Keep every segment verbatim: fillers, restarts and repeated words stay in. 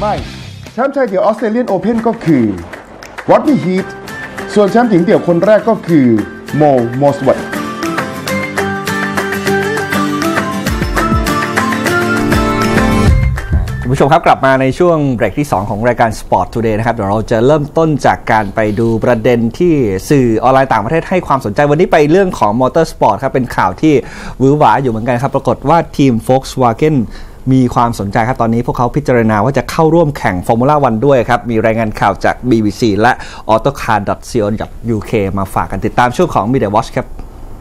ไม่แชมป์ชายเดี่ยวออสเตรเลียนโอเพ่นก็คือรอดนี่ฮีทส่วนแชมป์หญิงเดี่ยวคนแรกก็คือโมโมสวัตคุณผู้ชมครับกลับมาในช่วงเบรกที่สองของรายการ Sport Today นะครับเดี๋ยวเราจะเริ่มต้นจากการไปดูประเด็นที่สื่อออนไลน์ต่างประเทศให้ความสนใจวันนี้ไปเรื่องของมอเตอร์สปอร์ตครับเป็นข่าวที่หวือหวาอยู่เหมือนกันครับปรากฏว่าทีม Volkswagen มีความสนใจครับตอนนี้พวกเขาพิจารณาว่าจะเข้าร่วมแข่ง Formula วันด้วยครับมีรายงานข่าวจาก บี บี ซี และ ออโตคาร์ ดอท ซี โอ ดอท ยู เค มาฝากกันติดตามช่วงของ Media Watch ครับ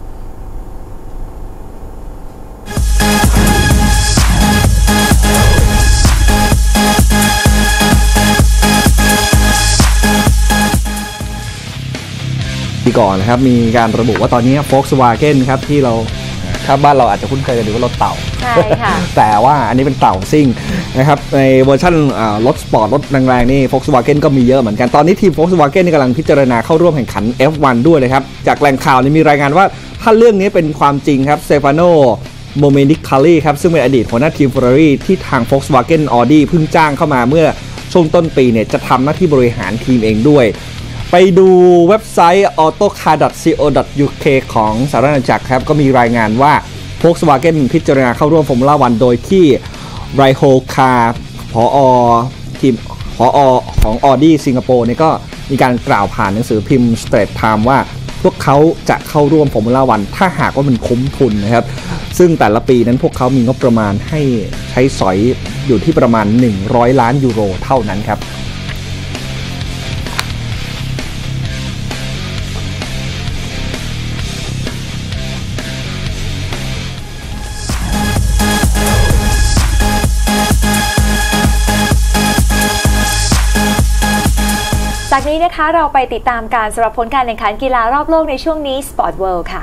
ก่อนนะครับมีการระบุว่าตอนนี้ Volkswagen ครับที่เราถ้าบ้านเราอาจจะคุ้นเคยกันดีว่ารถเต่าใช่ค่ะแต่ว่าอันนี้เป็นเต่าซิ่งนะครับในเวอร์ชันรถสปอร์ตรถแรงๆนี่ Volkswagen ก็มีเยอะเหมือนกันตอนนี้ทีม Volkswagen นี่กำลังพิจารณาเข้าร่วมแข่งขัน เอฟ วัน ด้วยนะครับจากแหล่งข่าวนี้มีรายงานว่าถ้าเรื่องนี้เป็นความจริงครับสเตฟานโนโมเมนิคาลีครับซึ่งเป็นอดีตหัวหน้าทีม Ferrari ที่ทาง Volkswagen Audi เพิ่งจ้างเข้ามาเมื่อช่วงต้นปีเนี่ยจะทำหน้าที่บริหารทีมเองด้วยไปดูเว็บไซต์ ออโตคาร์ ดอท ซี โอ ดอท ยู เค ของสหรัฐอาณาจักรครับก็มีรายงานว่า Volkswagen พิจารณาเข้าร่วม Formula วันโดยที่ไรโฮคาร์ผอ.ทีมผอ.ของ Audi สิงคโปร์เนี่ยก็มีการกล่าวผ่านหนังสือพิมพ์ Straits Times ว่าพวกเขาจะเข้าร่วม Formula วันถ้าหากว่ามันคุ้มทุนนะครับซึ่งแต่ละปีนั้นพวกเขามีงบประมาณให้ใช้สอยอยู่ที่ประมาณหนึ่งร้อยล้านยูโรเท่านั้นครับจากนี้นะคะเราไปติดตามการสำหรับผลการแข่งขันกีฬารอบโลกในช่วงนี้ Sport World ค่ะ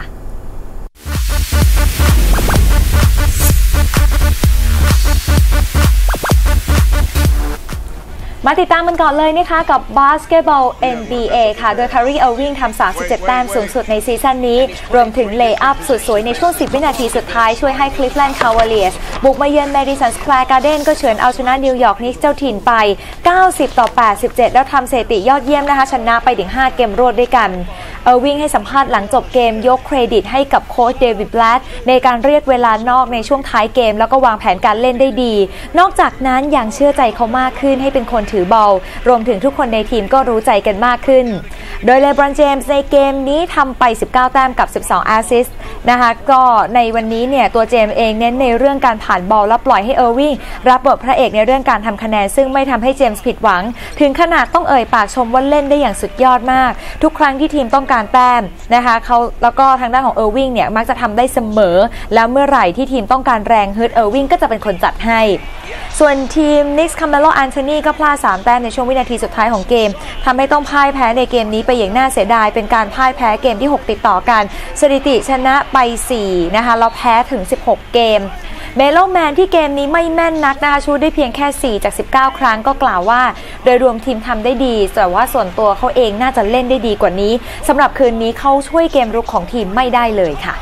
มาติดตามกันก่อนเลยนะคะกับบาสเกตบอล เอ็น บี เอ ค่ะโดย Kyrie Irving ทำสามสิบเจ็ดแต้มสูงสุดในซีซั่นนี้รวมถึงเลย์อัพสุดสวยในช่วงสิบวินาทีสุดท้ายช่วยให้ Cleveland Cavaliers บุกมาเยือน Madison Square Garden ก็เฉือนเอาชนะนิวยอร์กนิกส์เจ้าถิ่นไปเก้าสิบต่อแปดสิบเจ็ดแล้วทำสถิติยอดเยี่ยมนะคะชนะไปถึงห้าเกมรวดด้วยกันเออร์วิงให้สัมภาษณ์หลังจบเกมยกเครดิตให้กับโค้ชเดวิดแบลดในการเรียกเวลานอกในช่วงท้ายเกมแล้วก็วางแผนการเล่นได้ดีนอกจากนั้นยังเชื่อใจเขามากขึ้นให้เป็นคนถือบอลรวมถึงทุกคนในทีมก็รู้ใจกันมากขึ้นโดยเลบรอนเจมส์ในเกมนี้ทำไปสิบเก้าแต้มกับสิบสองแอสซิสต์นะคะก็ในวันนี้เนี่ยตัวเจมส์เองเน้นในเรื่องการผ่านบอลและปล่อยให้เออร์วิงรับบทพระเอกในเรื่องการทำคะแนนซึ่งไม่ทำให้เจมส์ผิดหวังถึงขนาดต้องเอ่ยปากชมว่าเล่นได้อย่างสุดยอดมากทุกครั้งที่ทีมต้องการแต้มนะคะเขาแล้วก็ทางด้านของเออร์วิงเนี่ยมักจะทำได้เสมอแล้วเมื่อไหร่ที่ทีมต้องการแรงฮึดเออร์วิงก็จะเป็นคนจัดให้ส่วนทีมนิกส์คาร์เมโลแอนโทนีก็พลาดสามแต้มในช่วงวินาทีสุดท้ายของเกมทำให้ต้องพ่ายแพ้ในเกมนี้ไปอย่างน่าเสียดายเป็นการพ่ายแพ้เกมที่หกติดต่อกันสถิติชนะไปสี่นะคะแล้วแพ้ถึงสิบหกเกมเมโลแมนที่เกมนี้ไม่แม่นนักนะคะชูได้เพียงแค่สี่จากสิบเก้าครั้งก็กล่าวว่าโดยรวมทีมทำได้ดีแต่ว่าส่วนตัวเขาเองน่าจะเล่นได้ดีกว่านี้สำหรับคืนนี้เขาช่วยเกมรุกของทีมไม่ได้เลยค่ะ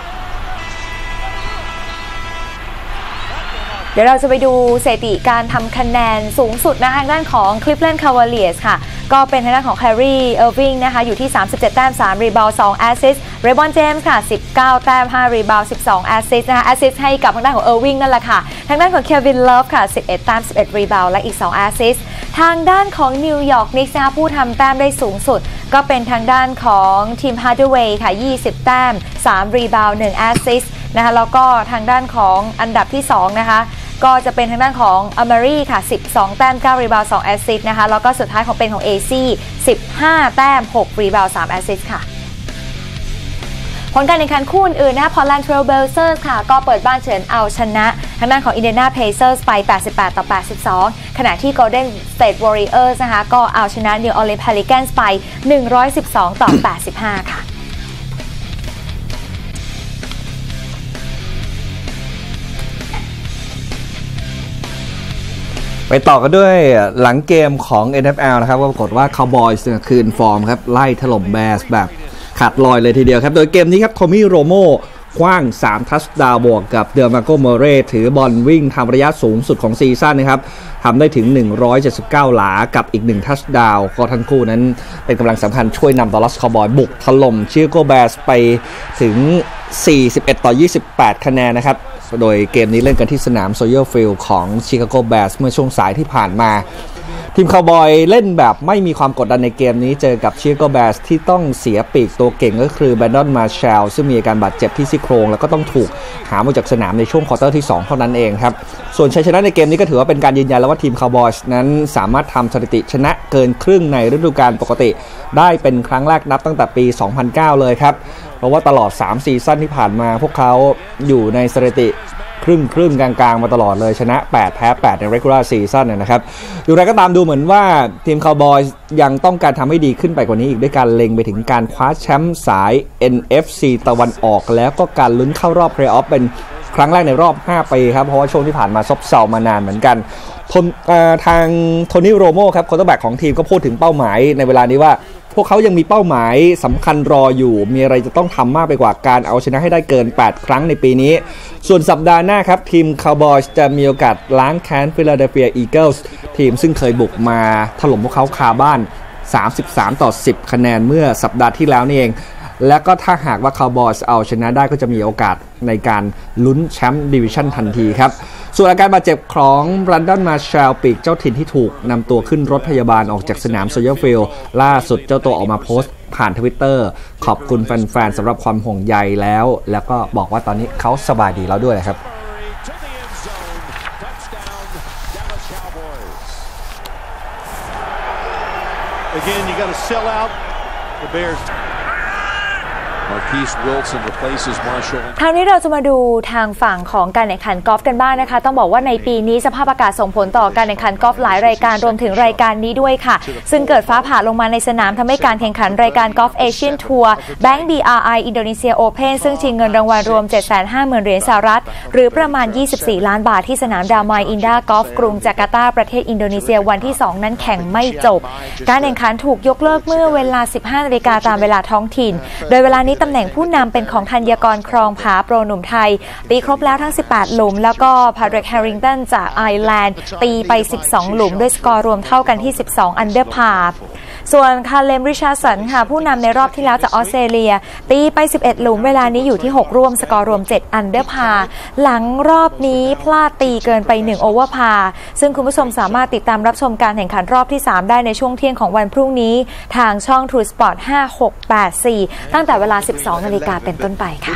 เดี๋ยวเราจะไปดูสถิติการทำคะแนนสูงสุดนะทางด้านของ Cleveland Cavaliers ค่ะก็เป็นทางด้านของ Kyrie Irving นะคะอยู่ที่สามสิบเจ็ดแต้มสามรีบาวด์สองแอสซิสต์ LeBron James ค่ะสิบเก้าแต้มห้ารีบาวด์สิบสองแอสซิสต์นะคะแอสซิสต์ให้กับทางด้านของ Irving นั่นแหละค่ะทางด้านของ Kevin Love ค่ะสิบเอ็ดแต้มสิบเอ็ดรีบาวด์และอีกสองแอสซิสต์ทางด้านของ New York Knicks นะคะผู้ทำแต้มได้สูงสุดก็เป็นทางด้านของทีม Hardaway ค่ะยี่สิบแต้มสามรีบาวด์หนึ่งแอสซิสต์นะคะแล้วก็ทางด้านของอันดับที่สองนะคะก็จะเป็นทางด้านของอเมรีค่ะสิบสองแต้มเก้ารีบาวด์สองแอสซิสต์นะคะแล้วก็สุดท้ายของเป็นของ เอ ซี สิบห้าแต้มหกรีบาวด์สามแอสซิสต์ค่ะผลการแข่งขันคู่อื่นนะคะ Portland Trail Blazers ค่ะก็เปิดบ้านเฉือนเอาชนะทางด้านของ Indiana Pacers ไปแปดสิบแปดต่อแปดสิบสองขณะที่ Golden State Warriors นะคะก็เอาชนะ New Orleans Pelicans ไปหนึ่งร้อยสิบสองต่อแปดสิบห้าค่ะไปต่อกันด้วยหลังเกมของ เอ็น เอฟ แอล นะครับก็ปรากฏว่า Cowboys คืนฟอร์มครับไล่ถล่ม Bears แบบขาดลอยเลยทีเดียวครับโดยเกมนี้ครับโทมี่โรโม่กว้างสามทัชดาวน์บวกกับเดอมาโก เมเร่ถือบอลวิ่งทำระยะสูงสุดของซีซั่นนะครับทำได้ถึงหนึ่งร้อยเจ็ดสิบเก้าหลากับอีกหนึ่งทัชดาวน์ก็ทั้งคู่นั้นเป็นกำลังสำคัญช่วยนำดัลลัสคาวบอยบุกถล่มชิคาโกแบร์สไปถึงสี่สิบเอ็ดต่อยี่สิบแปดคะแนนนะครับโดยเกมนี้เล่นกันที่สนามโซเยอร์ฟิลด์ของชิคาโกแบร์สเมื่อช่วงสายที่ผ่านมาทีมคาวบอยเล่นแบบไม่มีความกดดันในเกมนี้เจอกับชิคาโกแบร์สที่ต้องเสียปีกตัวเก่งก็คือแบรนดอนมาร์แชลซึ่งมีอาการบาดเจ็บที่ซี่โครงแล้วก็ต้องถูกหามออกจากสนามในช่วงควอเตอร์ที่สองเท่านั้นเองครับส่วนชัยชนะในเกมนี้ก็ถือว่าเป็นการยืนยันแล้วว่าทีมคาวบอยนั้นสามารถทำสถิติชนะเกินครึ่งในฤดูกาลปกติได้เป็นครั้งแรกนับตั้งแต่ปีสองพันเก้าเลยครับเพราะว่าตลอดสามซีซั่นที่ผ่านมาพวกเขาอยู่ในสถิติครึ่งครึ่งกลางๆมาตลอดเลยชนะแปดแพ้แปดใน regular season นะครับดูอะไรก็ตามดูเหมือนว่าทีมคาวบอยยังต้องการทำให้ดีขึ้นไปกว่านี้อีกด้วยการเล็งไปถึงการคว้าแชมป์สาย เอ็น เอฟ ซี ตะวันออกแล้วก็การลุ้นเข้ารอบเพลย์ออฟเป็นครั้งแรกในรอบห้าปีครับเพราะว่าช่วงที่ผ่านมาซบเซามานานเหมือนกันทางโทนี่โรโม่ครับโค้ชแบ็กของทีมก็พูดถึงเป้าหมายในเวลานี้ว่าพวกเขายังมีเป้าหมายสำคัญรออยู่มีอะไรจะต้องทำมากไปกว่าการเอาชนะให้ได้เกินแปดครั้งในปีนี้ส่วนสัปดาห์หน้าครับทีมคาวบอยส์จะมีโอกาสล้างแค้นฟิลาเดลเฟียอีเกิลส์ทีมซึ่งเคยบุกมาถล่มพวกเขาคาบ้านสามสิบสามต่อสิบคะแนนเมื่อสัปดาห์ที่แล้วนี่เองและก็ถ้าหากว่าคาวบอยส์เอาชนะได้ก็จะมีโอกาสในการลุ้นแชมป์ดิวิชั่นทันทีครับส่วนอาการบาดเจ็บของแบรนดอนมาร์แชลปีกเจ้าถิ่นที่ถูกนำตัวขึ้นรถพยาบาลออกจากสนามโซเยอร์ฟิลด์ล่าสุดเจ้าตัวออกมาโพสต์ผ่าน Twitter ขอบคุณแฟนๆสำหรับความห่วงใยแล้วแล้วก็บอกว่าตอนนี้เขาสบายดีแล้วด้วยครับ Again, you got to sell out the Bears. Marquise Wilson replaces Marshall. คราวนี้เราจะมาดูทางฝั่งของการแข่งขันกอล์ฟกันบ้างนะคะต้องบอกว่าในปีนี้สภาพอากาศส่งผลต่อการแข่งขันกอล์ฟหลายรายการรวมถึงรายการนี้ด้วยค่ะซึ่งเกิดฟ้าผ่าลงมาในสนามทำให้การแข่งขันรายการกอล์ฟเอเชียนทัวร์แบงก์ บี อาร์ ไอ อินโดนีเซียโอเพ่นซึ่งชิงเงินรางวัลรวม เจ็ดแสนห้าหมื่น เหรียญสหรัฐหรือประมาณยี่สิบสี่ล้านบาทที่สนามดามายอินดากอล์ฟกรุงจาการ์ตาประเทศอินโดนีเซียวันที่สองนั้นแข่งไม่จบการแข่งขันถูกยกเลิกเมื่อเวลา สิบห้านาฬิกาตามเวลาท้องถิ่นโดยเวลานี้ตำแหน่งผู้นำเป็นของธัญกรครองผาโปรหนุ่มไทยตีครบแล้วทั้งสิบแปดหลุมแล้วก็พาดริกแฮริงตันจากไอร์แลนด์ตีไปสิบสองหลุมด้วยสกอร์รวมเท่ากันที่สิบสองอันเดอร์พาร์ส่วนคาเลมริชาร์สันค่ะผู้นำในรอบที่แล้วจากออสเตรเลียตีไปสิบเอ็ดหลุมเวลานี้อยู่ที่หกร่วมสกอร์รวมเจ็ดอันเดอร์พาร์หลังรอบนี้พลาดตีเกินไปหนึ่งโอเวอร์พาร์ซึ่งคุณผู้ชมสามารถติดตามรับชมการแข่งขันรอบที่สามได้ในช่วงเที่ยงของวันพรุ่งนี้ทางช่อง True Sport ห้า หก แปด สี่ ตั้งแต่เวลา สิบสองนาฬิกาเป็นต้นไปค่ะ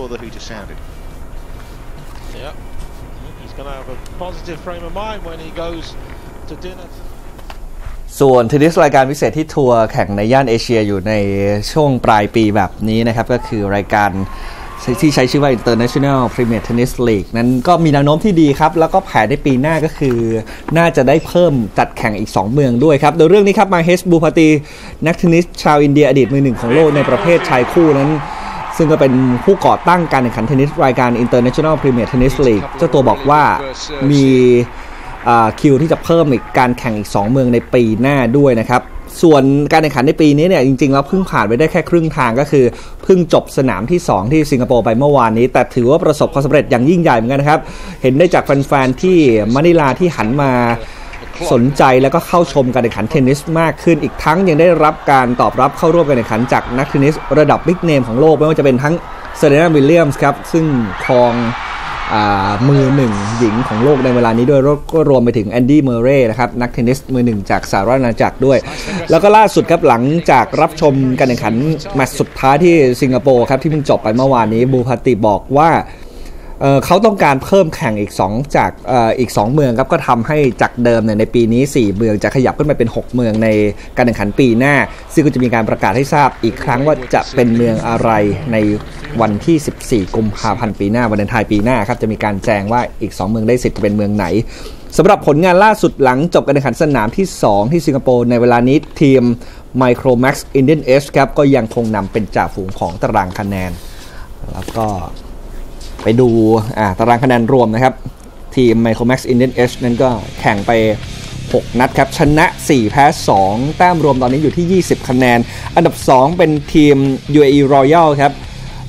ส่วนเทนนิสรายการพิเศษที่ทัวร์แข่งในย่านเอเชียอยู่ในช่วงปลายปีแบบนี้นะครับก็คือรายการที่ใช้ชื่อว่า International Premier Tennis League นั้นก็มีแนวโน้มที่ดีครับแล้วก็แผนในปีหน้าก็คือน่าจะได้เพิ่มจัดแข่งอีกสองเมืองด้วยครับโดยเรื่องนี้ครับมาเฮสบูพาตีนักเทนนิสชาวอินเดียอดีตมือหนึ่งของโลกในประเภทชายคู่นั้นซึ่งก็เป็นผู้ก่อตั้งการแข่งขันเทนนิสรายการ International Premier Tennis League เจ้าตัวบอกว่ามีคิวที่จะเพิ่มอีกการแข่งอีกสองเมืองในปีหน้าด้วยนะครับส่วนการแข่งขันในปีนี้เนี่ยจริงๆแล้วเพิ่งผ่านไปได้แค่ครึ่งทางก็คือเพิ่งจบสนามที่สองที่สิงคโปร์ไปเมื่อวานนี้แต่ถือว่าประสบความสำเร็จอย่างยิ่งใหญ่เหมือนกันนะครับเห็นได้จากแฟนๆที่มะนิลาที่หันมาสนใจแล้วก็เข้าชมการแข่งขันเทนนิสมากขึ้นอีกทั้งยังได้รับการตอบรับเข้าร่วมการแข่งขันจากนักเทนนิสระดับบิ๊กเนมของโลกไม่ว่าจะเป็นทั้งเซเรนาวิลเลียมส์ครับซึ่งครองมือหนึ่งหญิงของโลกในเวลานี้ด้วยก็รวมไปถึงแอนดี้เมอร์เรย์นะครับนักเทนนิสมือหนึ่งจากสหรัฐอาณาจักรด้วยแล้วก็ล่าสุดครับหลังจากรับชมการแข่งขันแมตช์สุดท้ายที่สิงคโปร์ครับที่เพิ่งจบไปเมื่อวานนี้บูพาติบอกว่า เ, เขาต้องการเพิ่มแข่งอีกสองจากออีกสองเมืองครับก็ทำให้จากเดิมเนี่ยในปีนี้สี่เมืองจะขยับขึ้นไปเป็นหกเมืองในการแข่งขันปีหน้าซึ่งก็จะมีการประกาศให้ทราบอีกครั้งว่าจะเป็นเมืองอะไรในวันที่สิบสี่กุมภาพันธ์ปีหน้าวันวาเลนไทน์ปีหน้าครับจะมีการแจ้งว่าอีกสองเมืองได้สิทธิ์จะเป็นเมืองไหนสำหรับผลงานล่าสุดหลังจบการแข่งขันสนามที่สองที่สิงคโปร์ในเวลานี้ทีม Micromax Indian Edge ครับก็ยังคงนำเป็นจ่าฝูงของตารางคะแนนแล้วก็ไปดูตารางคะแนนรวมนะครับทีม Micromax Indian Edge นั้นก็แข่งไปหกนัดครับชนะสี่แพ้สองแต้มรวมตอนนี้อยู่ที่ยี่สิบคะแนนอันดับสองเป็นทีม ยู เอ อี Royal ครับ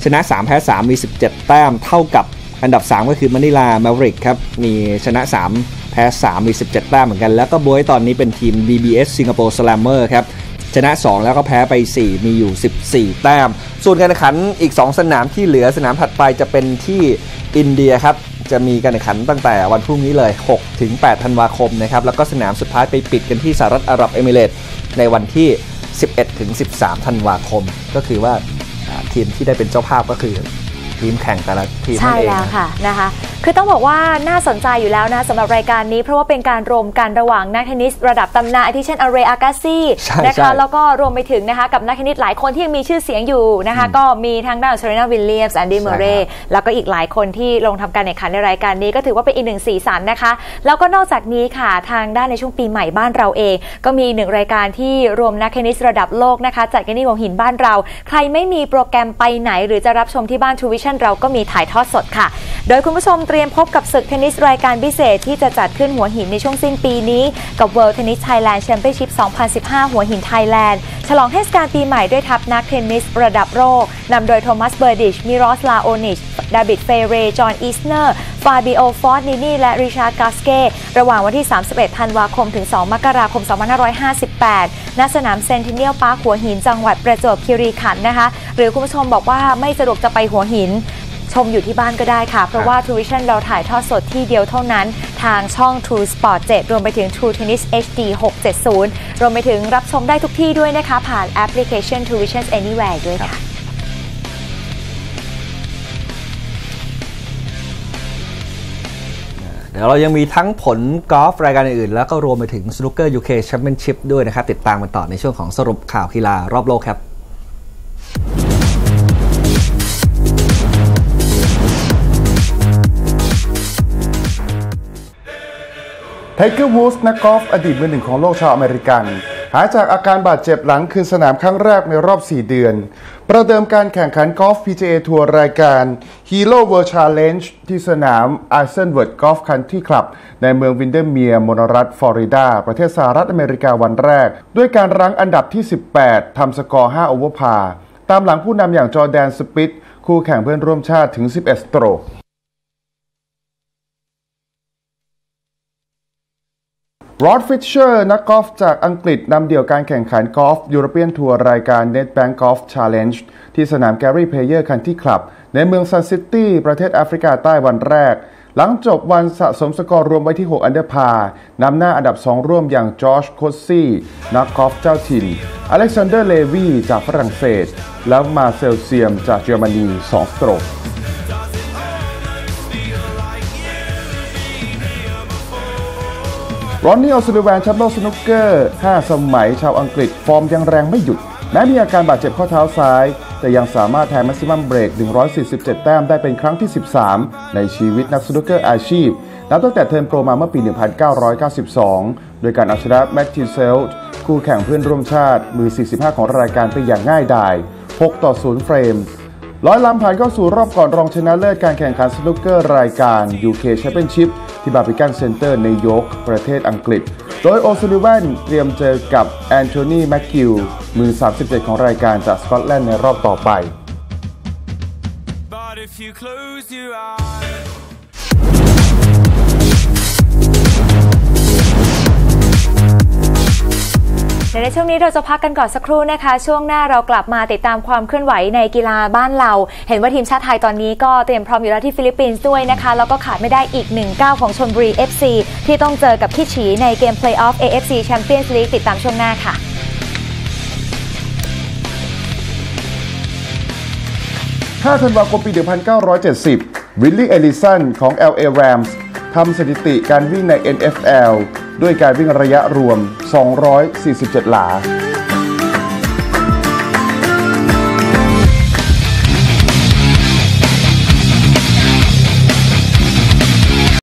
ชนะสามแพ้สามมีสิบเจ็ดแต้มเท่ากับอันดับสามก็คือมะนิลาแมวริกครับมีชนะสามแพ้สามมีสิบเจ็ดแต้มเหมือนกันแล้วก็บ๊วยตอนนี้เป็นทีม ดี บี เอส Singapore Slammer ครับชนะสองแล้วก็แพ้ไปสี่มีอยู่สิบสี่แต้มส่วนการแข่งขันอีกสองสนามที่เหลือสนามถัดไปจะเป็นที่อินเดียครับจะมีการแข่งขันตั้งแต่วันพรุ่งนี้เลย หกถึงแปด ธันวาคมนะครับแล้วก็สนามสุดท้ายไปปิดกันที่สหรัฐอาหรับเอมิเรตส์ในวันที่ สิบเอ็ดถึงสิบสาม ธันวาคมก็คือว่าทีมที่ได้เป็นเจ้าภาพก็คือทีมแข่งแต่ละทีมนั่นเองใช่แล้วค่ะนะคะคือต้องบอกว่าน่าสนใจอยู่แล้วนะสำหรับรายการนี้เพราะว่าเป็นการรวมกันระหว่างนักเทนนิสระดับตำนานที่เช่นอาเรย์ อากาซีนะคะแล้วก็รวมไปถึงนะคะกับนักเทนนิสหลายคนที่ยังมีชื่อเสียงอยู่นะคะก็มีทั้งด้านเซเรนาวิลเลียมส์แอนดี้เมอร์เรย์แล้วก็อีกหลายคนที่ลงทำการแข่งขันในรายการนี้ก็ถือว่าเป็นอีกหนึ่งสีสันนะคะแล้วก็นอกจากนี้ค่ะทางด้านในช่วงปีใหม่บ้านเราเองก็มีหนึ่งรายการที่รวมนักเทนนิสระดับโลกนะคะจัดกันที่หัวหินบ้านเราใครไม่มีโปรแกรมไปไหนหรือจะรับชมที่บ้าน True Vision เราก็มีถ่ายทอดสดค่ะโดยคุณผู้ชมเตรียมพบกับศึกเทนนิสรายการพิเศษที่จะจัดขึ้นหัวหินในช่วงสิ้นปีนี้กับ World Tennis Thailand Championship สองพันสิบห้า หัวหินไทยแลนด์ฉลองเทศกาลปีใหม่ด้วยทัพนักเทนนิสระดับโลกนำโดยโทมัสเบอร์ดิชมิรอสลาโอนิชดาวิดเฟเรจอห์นอีสเนอร์ฟาบิโอฟอร์นินีและริชาร์ดกาสเก้ระหว่างวันที่สามสิบเอ็ดธันวาคมถึงสองมกราคมสองพันห้าร้อยห้าสิบแปดณสนามเซนติเนียลพาร์คหัวหินจังหวัดประจวบคีรีขันธ์นะคะหรือคุณผู้ชมบอกว่าไม่สะดวกจะไปหัวหินชมอยู่ที่บ้านก็ได้ค่ะเพราะว่า True Vision เราถ่ายทอดสดที่เดียวเท่านั้นทางช่อง True Sport เจ็ดรวมไปถึง True Tennis เอช ดี หกเจ็ดศูนย์รวมไปถึงรับชมได้ทุกที่ด้วยนะคะผ่านแอปพลิเคชัน True Vision Anywhere ด้วยค่ะเดี๋ยวเรายังมีทั้งผลกอล์ฟรายการอื่นแล้วก็รวมไปถึง Snooker ยู เค Championship ด้วยนะครับติดตามกันต่อในช่วงของสรุปข่าวกีฬารอบโลกครับไทเกอร์ วูดส์นักกอล์ฟอดีตมือหนึ่งของโลกชาวอเมริกันหายจากอาการบาดเจ็บหลังคืนสนามครั้งแรกในรอบสี่เดือนประเดิมการแข่งขันกอล์ฟ พี จี เอ ทัวร์รายการ Hero World Challenge ที่สนาม Eisenwood Golf Country Club ในเมืองวินเดอร์เมียร์มณฑลรัฐฟลอริดาประเทศสหรัฐอเมริกาวันแรกด้วยการรั้งอันดับที่สิบแปดทำสกอร์ห้าโอเวอร์พาร์ตามหลังผู้นำอย่างจอร์แดนสปิทคู่แข่งเพื่อนร่วมชาติถึงสิบเอ็ดสโตรกรอดฟิชเชอร์นักกอล์ฟจากอังกฤษนำเดี่ยวการแข่งขันกอล์ฟยูโรเปียนทัวร์รายการ NetBank Golf Challenge ที่สนาม Gary Player Country Club ในเมืองซันซิตี้ประเทศแอฟริกาใต้วันแรกหลังจบวันสะสมสกอร์รวมไว้ที่หกอันเดอร์พาร์นำหน้าอันดับสองร่วมอย่างจอร์จโคสซี่นักกอล์ฟเจ้าถิ่นอเล็กซานเดอร์เลวีจากฝรั่งเศสและมาเซลเซียมจากเยอรมนีสองสโตรกรอนนี่ ออซูลิแวนแชมป์โลกสนุกเกอร์ห้าสมัยชาวอังกฤษฟอร์มยังแรงไม่หยุดแม้มีอาการบาดเจ็บข้อเท้าซ้ายแต่ยังสามารถแทงแม็กซิมัมเบรกหนึ่งร้อยสี่สิบเจ็ดแต้มได้เป็นครั้งที่สิบสามในชีวิตนักสนุกเกอร์อาชีพนับตั้งแต่เทิร์นโปรมาเมื่อปีหนึ่งพันเก้าร้อยเก้าสิบสองโดยการเอาชนะแม็กทิวเซลต์คู่แข่งเพื่อนร่วมชาติมือสี่สิบห้าของรายการไปอย่างง่ายดายหกต่อศูนย์เฟรมร้อยลำผ่านเข้าสู่รอบก่อนรองชนะเลิศการแข่งขันสนุกเกอร์รายการ ยู เค Championship ที่บาร์บิกันเซ็นเตอร์ในยอร์กประเทศอังกฤษโดยโอซูลิแวนเตรียมเจอกับแอนโทนีแมคกิวมือสามสิบเจ็ดของรายการจากสกอตแลนด์ในรอบต่อไปในช่วงนี้เราจะพักกันก่อนสักครู่นะคะช่วงหน้าเรากลับมาติดตามความเคลื่อนไหวในกีฬาบ้านเราเห็นว่าทีมชาติไทยตอนนี้ก็เตรียมพร้อมอยู่แล้วที่ฟิลิปปินส์ด้วยนะคะแล้วก็ขาดไม่ได้อีกหนึ่งก้าวของชลบุรี เอฟ ซี ที่ต้องเจอกับคิฉีในเกมเพลย์ออฟ เอ เอฟ ซี Champions League ติดตามช่วงหน้าค่ะห้าธันวาคมปีหนึ่งพันเก้าร้อยเจ็ดสิบวิลลี่เอลิสันของ แอล เอ Rams ทำสถิติการวิ่งใน เอ็น เอฟ แอล ด้วยการวิ่งระยะรวมสองร้อยสี่สิบเจ็ดหลา